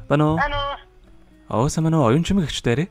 Бано. Ano. Самано оюун чимэг хчдээрээ.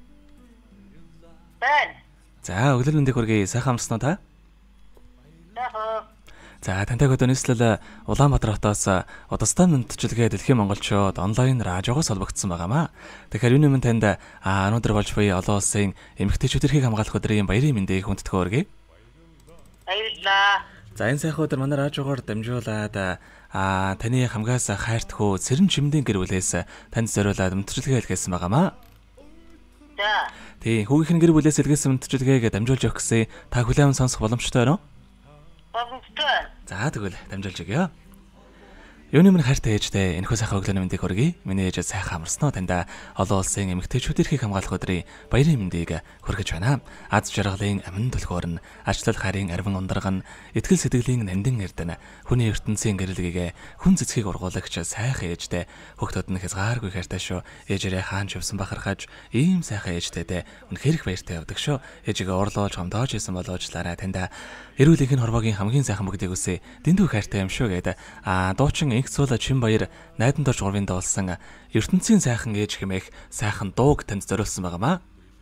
Байна. За өглөө өндийг хүргэе. Сайхан амснаа та? Яах. За тантай өдөр нийслэл Улаанбаатар хотоос удастай мэдчилгээ дэлхийн монголчууд онлайн радиогоос холбогдсон байгаамаа. Тэгэхээр энэ юм танд өнөөдөр болж буй олон улсын эмэгтэйчүүд эрхийг хамгаалах өдрийн баярын мэндийг хүндэтгэн хүргэе. Баярлалаа. За энэ сайхан өдөр манай радиогоор дамжуулаад таны хамгаас хайртхуу Цэрэн Чимдийн гэр бүлээс танд зориулаад мэдчилгээ илгээсэн байгаамаа. За. Тий, хүүгийнх нь гэр бүлээс илгээсэн мэдчилгээг дамжуулж өгөх гэсэн та хүлээвэн сонсох боломжтой байна уу? Боломжтой. За тэгвэл дамжуулж өгье. Юуны минь хайртай ээжтэй энэхүү сайхан өглөөний мэндийг хүргэе. Миний ээж сайхан амарсноо танда олон улсын эмэгтэйчүүд эрхийг хамгаалах өдрийн баярын мэндийг хүргэж байна. Аз жаргалын амин төлхөөр нь ачлал харийн арвин ундраган итгэл сэтгэлийн нандин эрдэнэ хүний ертөнцийн гэрэлгийг хүн цэцгийг ургуулагч сайхан ээжтэй хөгтөд нь хязгааргүй хайртай шүү. Ээжээрээ хаан живсэн бахархаж ийм сайхан ээжтэйдээ үнэхээр их баяртай явдаг шүү. Ээжигээ уурлуулж хомдоож исэн болоожлаараа танда эрүүл энгийн хорвогийн хамгийн сайхан бүгдийг үсэ дэндүү хайртай юм шүү гэдэг дуучин инх цуул чин баяр найдан дорж гурвын доолсон ертөнцийн сайхан ээж хэмээх сайхан дууг танд зориулсан байгаамаа.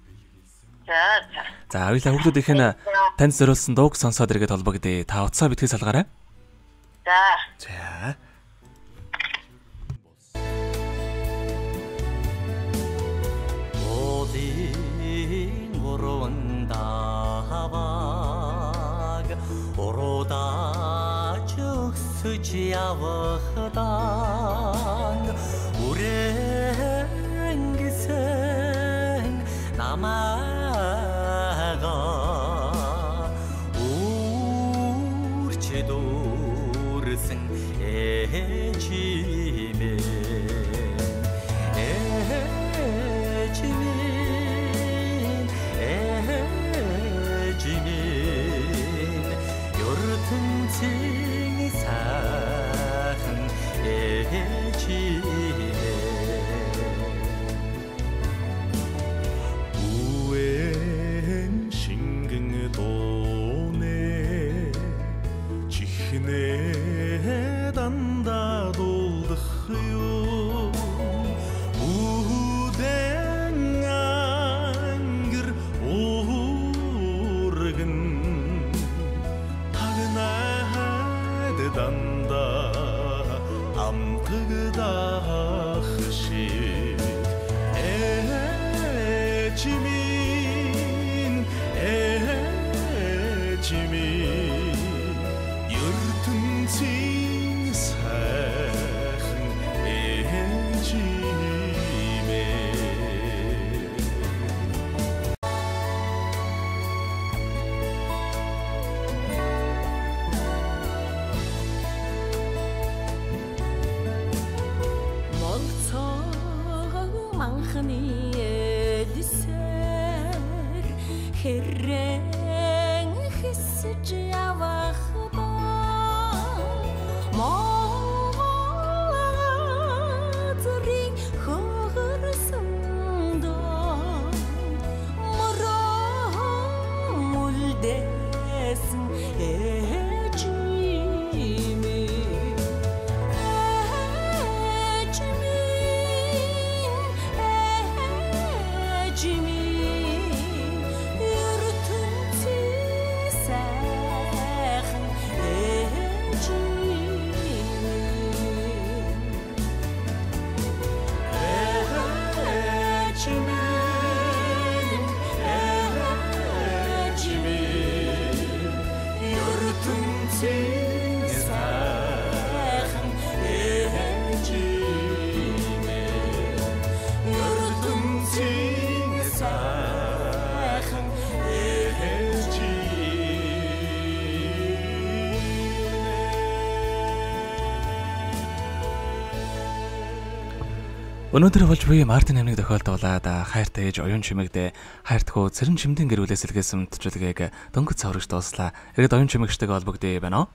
За хоёулаа хүүхдүүдийнх нь танд зориулсан дууг сонсоод иргэд холбогдъё. Та утсаа битгий салгаарай. За. Явахдан үрэнгэсэн намайга үрч дүүрсэн ээжимээ ертөнцийн сайхан 우엔 신경 도네 지χν에 단다 돌드요 우댕안글 오르근 타그나드 단다 암트그다 흐시 에지민 ертөнцийн сайхан ээжимээ манхны эдсэр хэрэн хэсэж явахдаа моозрын хөрсөндөө мөрөмөлдөсөн Өнөөдөр болж буй Мартин амныг тохиолдуулаад хайртай ээж оюун чимэгдээ хайртхуу Цэрэн Чимдийн гэр бүлээс илгээсэн мэдчилгээг дөнгөж цаврагч дууслаа. Иргэд оюун чимэгчтэйгээ холбогдъё байна уу?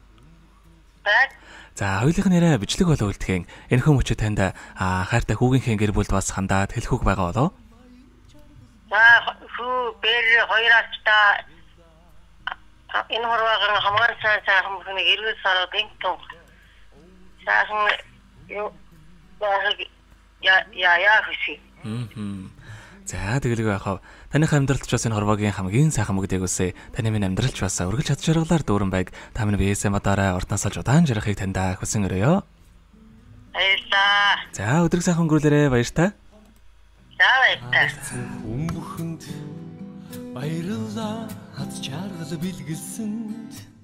За хоёулынх нь нэрээ бичлэг болоо үлдэхин энэ хүмүүчид танд хайртай хүүгийнхээ гэр бүлд бас хандаад хэлэхүүг байгаа болоо? За хүү бэр хоёроос та энэ хорвоогын хамгаан сайхан бүхнийг эргэл сараад интэн сайхан юу яа хүсье. За тэгэлгүй яхав. Таних амьдралд ч бас энэ хорвоогийн хамгийн сайхан мөгдөг үсэ. Таны минь амьдралч бас үргэлж чад жаргалаар дүүрэн байг. Та минь биесээ мадаараа уртнаас олж удаан жарахыг таньда хүсэн өрөөё. Баярлаа. За өдрөг сайхан өнгөрүүлээрэ баяртай. За баярлалаа. Өмбөхөнд баярлаа хад чаргал бэлгэлсэнд